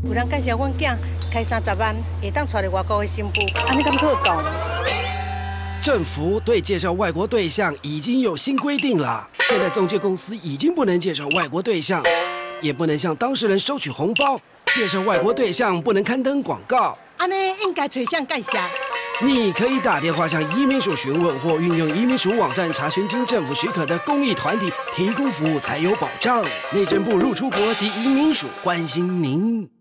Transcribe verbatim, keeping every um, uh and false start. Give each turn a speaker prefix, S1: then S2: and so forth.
S1: 有人介绍阮囝开三十万，会当娶入外国的新妇，安尼敢妥当？
S2: 政府对介绍外国对象已经有新规定了，现在中介公司已经不能介绍外国对象，也不能向当事人收取红包，介绍外国对象不能刊登广告。
S1: 安尼应该找谁介绍？
S2: 你可以打电话向移民署询问，或运用移民署网站查询经政府许可的公益团体提供服务才有保障。内政部入出国及移民署关心您。